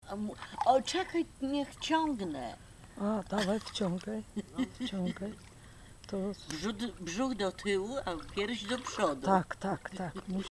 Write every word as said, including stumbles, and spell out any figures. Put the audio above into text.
A mu- O, czekaj, niech ciągnę. A, dawaj, wciągaj, wciągaj. To, Brzuch, brzuch do tyłu, a pierś do przodu. tak, tak, tak.